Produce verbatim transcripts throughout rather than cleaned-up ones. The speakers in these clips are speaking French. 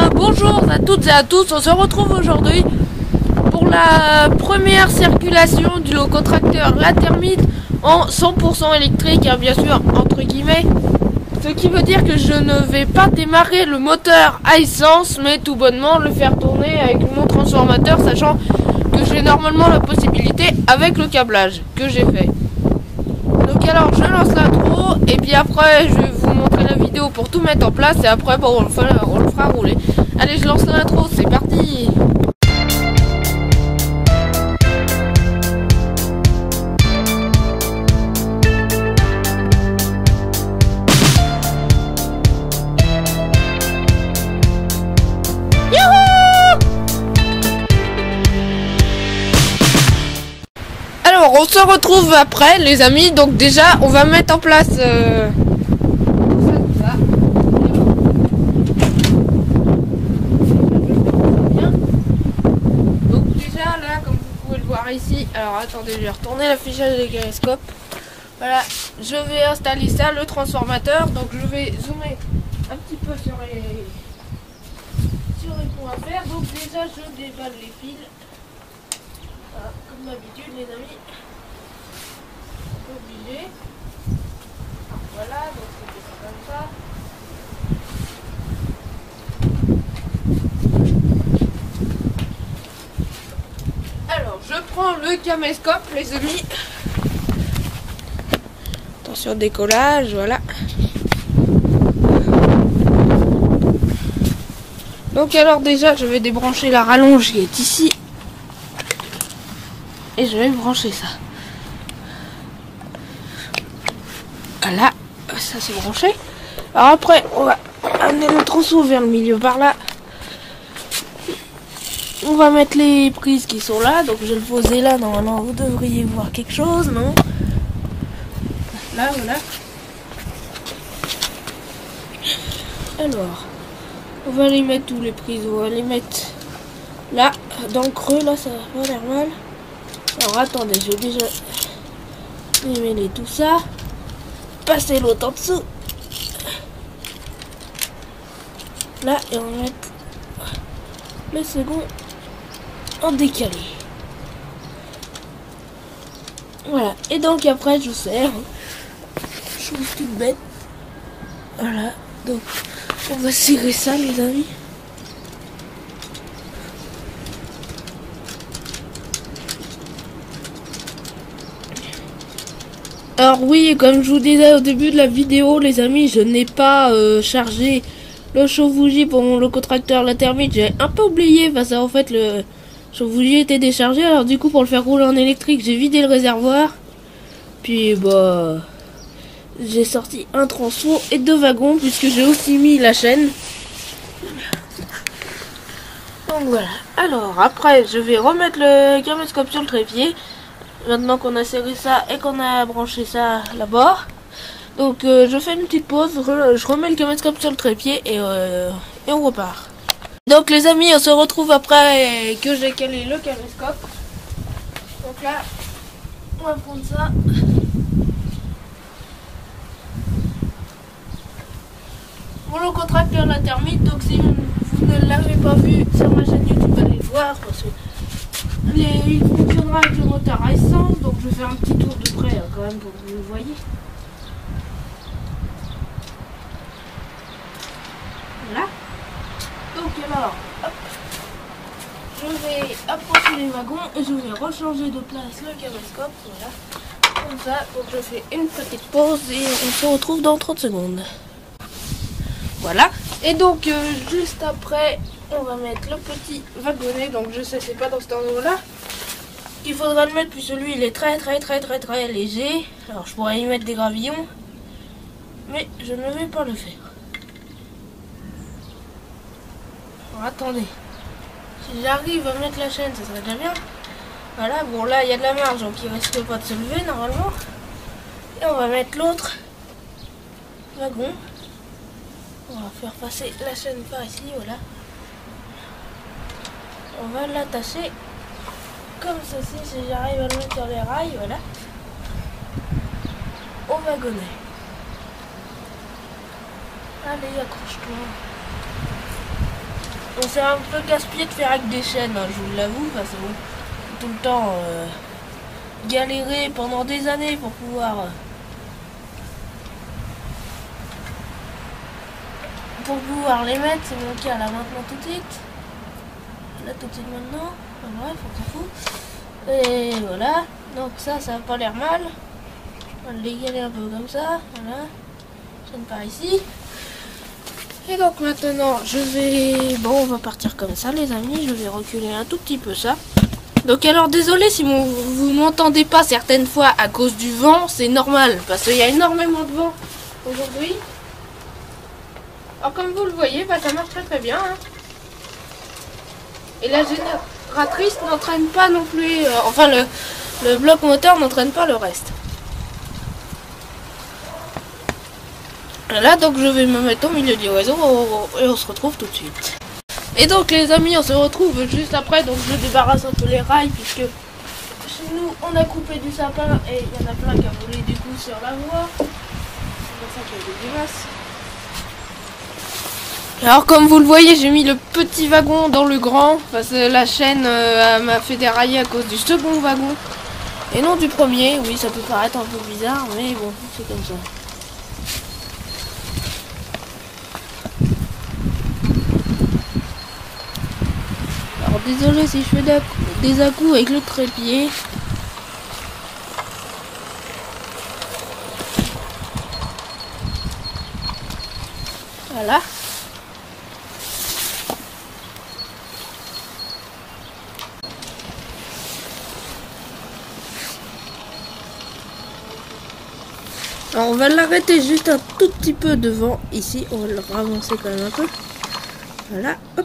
bien, bonjour à toutes et à tous, on se retrouve aujourd'hui pour la première circulation du locotracteur La Termite en cent pour cent électrique, hein, bien sûr, entre guillemets. Ce qui veut dire que je ne vais pas démarrer le moteur à essence, mais tout bonnement le faire tourner avec mon transformateur, sachant que j'ai normalement la possibilité avec le câblage que j'ai fait. Donc alors je lance l'intro et puis après je vais vous montrer la vidéo pour tout mettre en place et après bon, on, le fera, on le fera rouler. Allez, je lance l'intro, c'est parti. Alors on se retrouve après les amis, donc déjà on va mettre en place euh... ça, ça. Donc déjà là comme vous pouvez le voir ici, alors attendez, je vais retourner l'affichage des gyroscopes. Voilà, je vais installer ça, le transformateur, donc je vais zoomer un petit peu sur les sur les points à faire. Donc déjà je déballe les fils. Voilà, comme d'habitude les amis, obligé. Voilà, donc c'est comme ça. Alors je prends le caméscope les amis. Attention décollage, voilà. Donc alors déjà je vais débrancher la rallonge qui est ici. Et je vais brancher ça. Voilà, ça c'est branché. Alors après, on va amener le tronçon vers le milieu par là. On va mettre les prises qui sont là. Donc je vais le poser là. Normalement, vous devriez voir quelque chose, non? Là, voilà. Alors, on va les mettre où les prises? On va les mettre là, dans le creux. Là, ça va pas l'air mal. Alors attendez, je vais déjà démêler tout ça. Passer l'autre en dessous. Là, et on va mettre le second en décalé. Voilà, et donc après je serre. Chose toute bête. Voilà, donc on va serrer ça les amis. Alors oui, comme je vous disais au début de la vidéo, les amis, je n'ai pas euh, chargé le chauffe-bougie pour mon locotracteur La Termite. J'ai un peu oublié parce qu'en fait le chauffe-bougie était déchargé. Alors du coup, pour le faire rouler en électrique, j'ai vidé le réservoir. Puis bah, j'ai sorti un tronçon et deux wagons puisque j'ai aussi mis la chaîne. Donc voilà. Alors après, je vais remettre le caméscope sur le trépied. Maintenant qu'on a serré ça et qu'on a branché ça là-bas. Donc euh, je fais une petite pause, re je remets le caméscope sur le trépied et, euh, et on repart. Donc les amis, on se retrouve après que j'ai calé le caméscope. Donc là, on va prendre ça. Mon locotracteur La Termite, donc si vous ne l'avez pas vu sur ma chaîne YouTube, allez le voir parce que Les, il fonctionnera avec le moteur à essence, donc je vais faire un petit tour de près hein, quand même pour que vous le voyez. Voilà. Donc alors, hop, je vais approcher les wagons et je vais rechanger de place le caméscope. Voilà. Comme ça, donc je fais une petite pause et on se retrouve dans trente secondes. Voilà. Et donc euh, juste après, on va mettre le petit wagonnet, donc je sais c'est pas dans cet endroit là qu'il faudra le mettre puisque lui il est très très très très très léger. Alors je pourrais y mettre des gravillons mais je ne vais pas le faire. Alors, attendez, si j'arrive à mettre la chaîne ça serait déjà bien. Voilà, bon là il y a de la marge donc il risque pas de se lever normalement. Et on va mettre l'autre wagon. On va faire passer la chaîne par ici, voilà. On va l'attacher comme ceci, si j'arrive à le mettre sur les rails, voilà. Au wagonnet. Allez, accroche-toi. Bon, c'est un peu casse-pied de faire avec des chaînes, hein, je vous l'avoue, parce que bon, tout le temps euh, galérer pendant des années pour pouvoir euh, pour pouvoir les mettre. C'est mon cas là maintenant tout de suite. Là tout de suite maintenant. Enfin, bref, on s'en fout. Et voilà. Donc ça, ça n'a pas l'air mal. On va le dégaler un peu comme ça. Voilà. Chaîne par ici. Et donc maintenant, je vais... Bon, on va partir comme ça, les amis. Je vais reculer un tout petit peu ça. Donc alors, désolé si mon... vous m'entendez pas certaines fois à cause du vent. C'est normal, parce qu'il y a énormément de vent aujourd'hui. Alors comme vous le voyez, bah, ça marche très très bien. Hein. Et la génératrice n'entraîne pas non plus... Euh, enfin, le, le bloc moteur n'entraîne pas le reste. Là, donc je vais me mettre au milieu du réseau et on se retrouve tout de suite. Et donc les amis, on se retrouve juste après. Donc je débarrasse un peu les rails puisque chez nous on a coupé du sapin et il y en a plein qui a volé du coup sur la voie. C'est pour ça qu'il y a des grimaces. Alors comme vous le voyez, j'ai mis le petit wagon dans le grand parce que la chaîne euh, m'a fait dérailler à cause du second wagon et non du premier. Oui, ça peut paraître un peu bizarre, mais bon, c'est comme ça. Alors désolé si je fais des à-coups avec le trépied. Voilà. Alors on va l'arrêter juste un tout petit peu devant ici, on va le ravancer quand même un peu. Voilà, hop.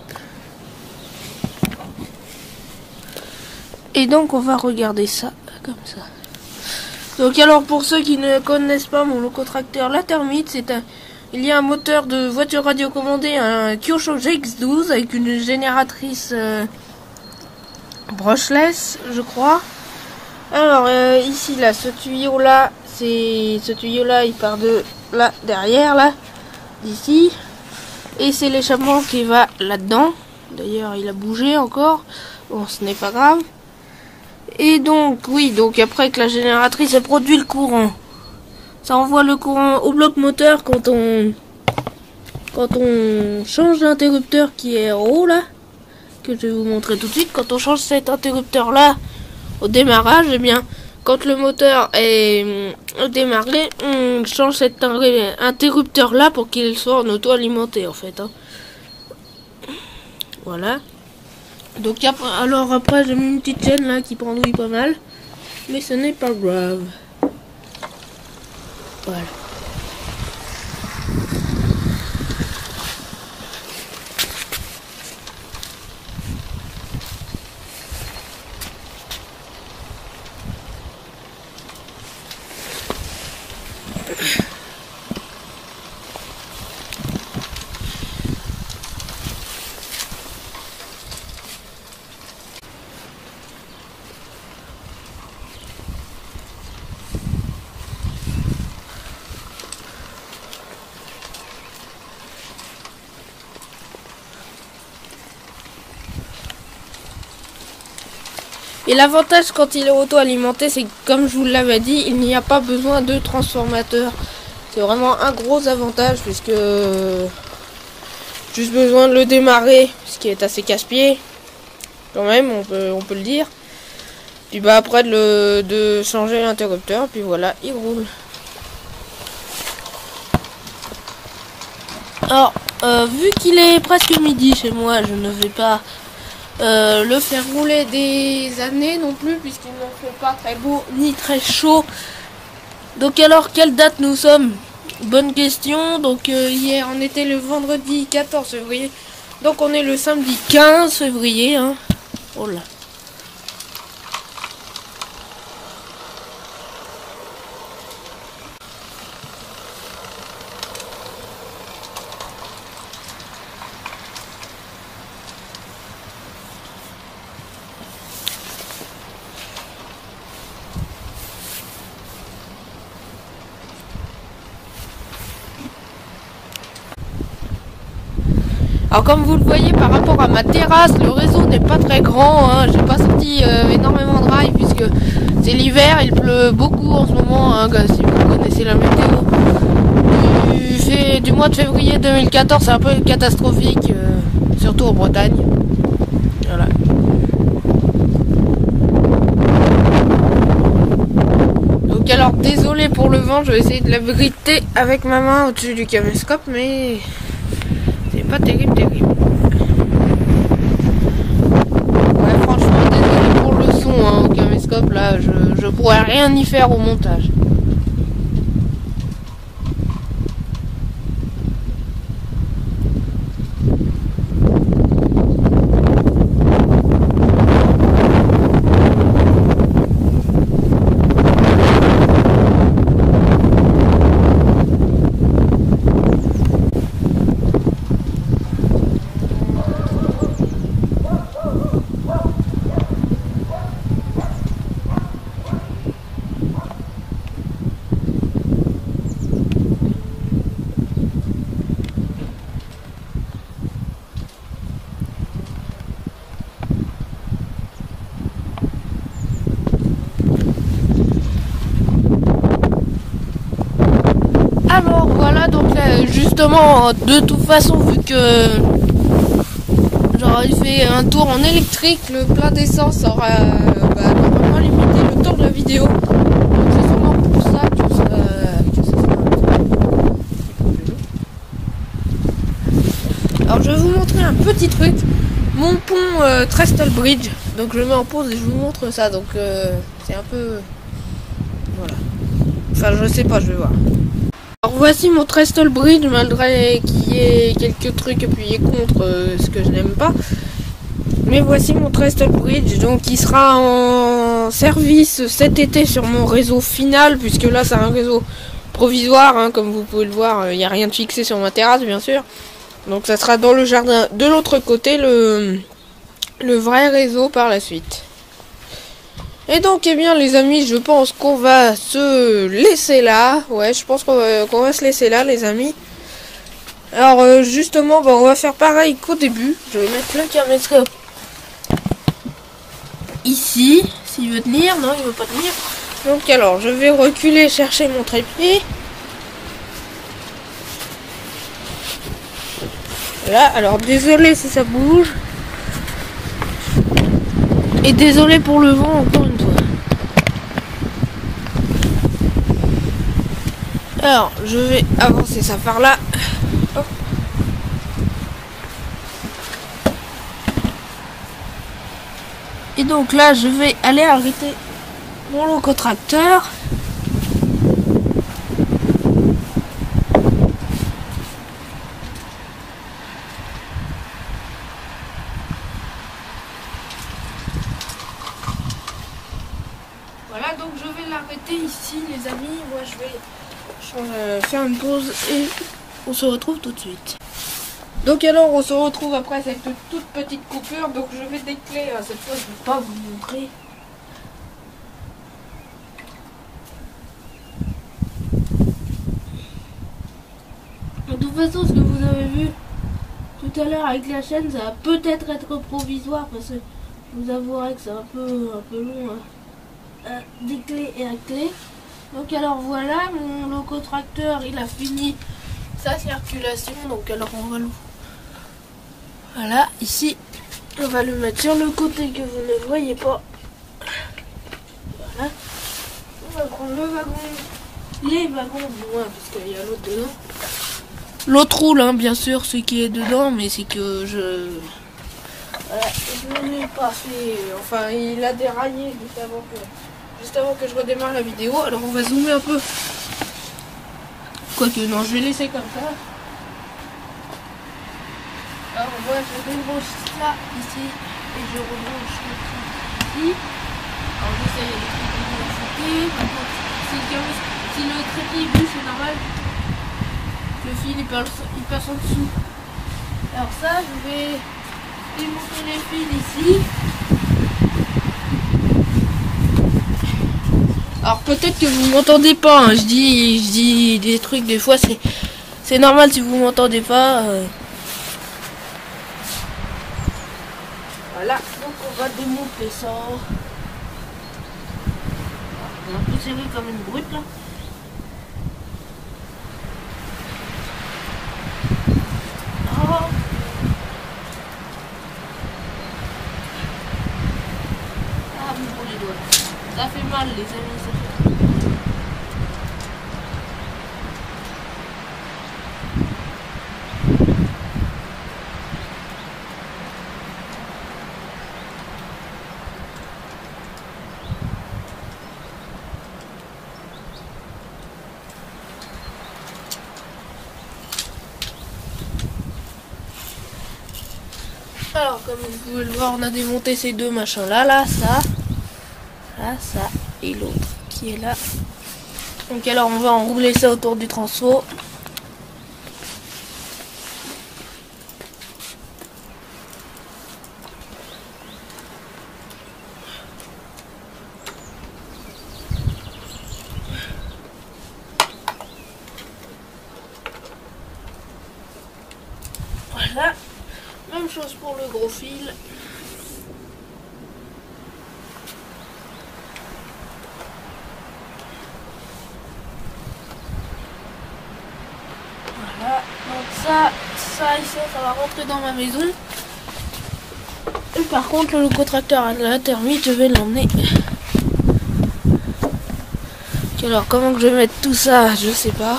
Et donc on va regarder ça comme ça. Donc alors pour ceux qui ne connaissent pas mon locotracteur, la Thermite, c'est un, il y a un moteur de voiture radiocommandée, un Kyosho G X douze avec une génératrice euh, brushless, je crois. Alors euh, ici là, ce tuyau là, c'est ce tuyau là, il part de là derrière là, d'ici, et c'est l'échappement qui va là-dedans. D'ailleurs, il a bougé encore. Bon, ce n'est pas grave. Et donc, oui, donc après que la génératrice a produit le courant, ça envoie le courant au bloc moteur quand on quand on change l'interrupteur qui est en haut là, que je vais vous montrer tout de suite. Quand on change cet interrupteur là au démarrage, eh bien, quand le moteur est démarré, on change cet interrupteur là pour qu'il soit en auto-alimenté en fait. Hein. Voilà. Donc alors après j'ai mis une petite chaîne là qui pendouille pas mal, mais ce n'est pas grave. Voilà. Et l'avantage quand il est auto-alimenté, c'est que comme je vous l'avais dit, il n'y a pas besoin de transformateur. C'est vraiment un gros avantage puisque juste besoin de le démarrer, ce qui est assez casse-pied, quand même, on peut, on peut le dire. Puis bah après de, le, de changer l'interrupteur, puis voilà, il roule. Alors, euh, vu qu'il est presque midi chez moi, je ne vais pas euh, le faire rouler des années non plus, puisqu'il ne fait pas très beau ni très chaud. Donc alors, quelle date nous sommes? Bonne question. Donc euh, hier, on était le vendredi quatorze février. Donc on est le samedi quinze février. Hein. Oh là. Alors comme vous le voyez par rapport à ma terrasse, le réseau n'est pas très grand, hein. J'ai pas sorti euh, énormément de rails puisque c'est l'hiver, il pleut beaucoup en ce moment, hein, si vous connaissez la météo. Du, fait, du mois de février deux mille quatorze, c'est un peu catastrophique, euh, surtout en Bretagne. Voilà. Donc alors désolé pour le vent, je vais essayer de l'abriter avec ma main au-dessus du caméscope, mais c'est pas terrible, terrible. Ouais, franchement, désolé pour le son, hein, au caméscope, là, je, je pourrais rien y faire au montage. Alors voilà, donc là, justement, de toute façon, vu que j'aurais fait un tour en électrique, le plein d'essence aura euh, bah, normalement limité le temps de la vidéo. Donc c'est sûrement pour ça que ça, que ça sera un petit peu long. Alors je vais vous montrer un petit truc, mon pont euh, Trestle Bridge. Donc je le mets en pause et je vous montre ça. Donc euh, c'est un peu... Voilà. Enfin je sais pas, je vais voir. Alors voici mon Trestle Bridge, malgré qu'il y ait quelques trucs appuyés contre euh, ce que je n'aime pas. Mais voici mon Trestle Bridge, donc il sera en service cet été sur mon réseau final, puisque là c'est un réseau provisoire, hein, comme vous pouvez le voir, il n'y a rien de fixé sur ma terrasse bien sûr. Donc ça sera dans le jardin de l'autre côté, le, le vrai réseau par la suite. Et donc, eh bien, les amis, je pense qu'on va se laisser là. Ouais, je pense qu'on va, qu'on va se laisser là, les amis. Alors, euh, justement, bah, on va faire pareil qu'au début. Je vais mettre le caméscope ici. S'il veut tenir. Non, il veut pas tenir. Donc, alors, je vais reculer, chercher mon trépied. Là, alors, désolé si ça bouge. Et désolé pour le vent encore une fois. Alors, je vais avancer ça par là. Hop. Et donc là, je vais aller arrêter mon locotracteur. Voilà, donc je vais l'arrêter ici, les amis. Moi, je vais euh, faire une pause et on se retrouve tout de suite. Donc alors, on se retrouve après cette toute petite coupure. Donc je vais décler. Cette fois, je ne vais pas vous montrer. De toute façon, ce que vous avez vu tout à l'heure avec la chaîne, ça va peut-être être provisoire parce que je vous avouerai que c'est un peu, un peu long. Hein. Euh, des clés et la clé. Donc alors voilà, mon locotracteur il a fini sa circulation. Donc alors on va le... Voilà, ici on va le mettre sur le côté que vous ne voyez pas. Voilà. On va prendre le wagon, les wagons moins parce qu'il y a l'autre dedans. L'autre roule hein, bien sûr ce qui est dedans, mais c'est que je... Voilà, je ne l'ai pas fait. Enfin il a déraillé juste avant que... Juste avant que je redémarre la vidéo, alors on va zoomer un peu. Quoique non, je vais laisser comme ça. Alors voilà, je débranche ça ici et je rebranche le truc ici. Alors j'essaye d'électricité. Par contre, si le, si le trépied bouge, c'est normal. Le fil il passe, il passe en dessous. Alors ça, je vais démonter les fils ici. Alors peut-être que vous m'entendez pas, hein. je dis je dis des trucs des fois, c'est c'est normal si vous m'entendez pas. Euh... Voilà, donc on va démonter ça. On a un peu serré comme une brute là. Oh. Ah, mon gros les doigts. Ça fait mal les amis, ça fait mal. Alors comme vous pouvez le voir, on a démonté ces deux machins là, là, ça, là, ça et l'autre qui est là. Donc alors on va enrouler ça autour du transfo. Voilà. Même chose pour le gros fil. Voilà. Donc ça, ça ici, ça va rentrer dans ma maison. Et par contre, le locotracteur à la thermite, je vais l'emmener. Alors, comment que je vais mettre tout ça, je sais pas.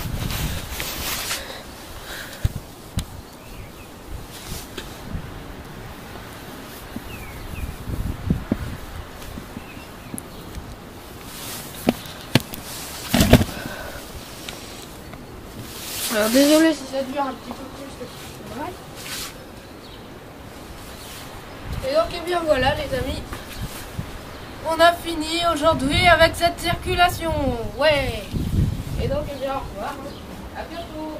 Alors désolé si ça dure un petit peu plus que ce que c'est. Et donc et bien voilà les amis, on a fini aujourd'hui avec cette circulation. Ouais. Et donc et bien au revoir. À bientôt.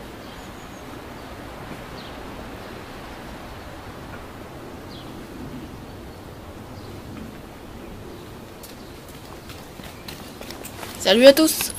Salut à tous.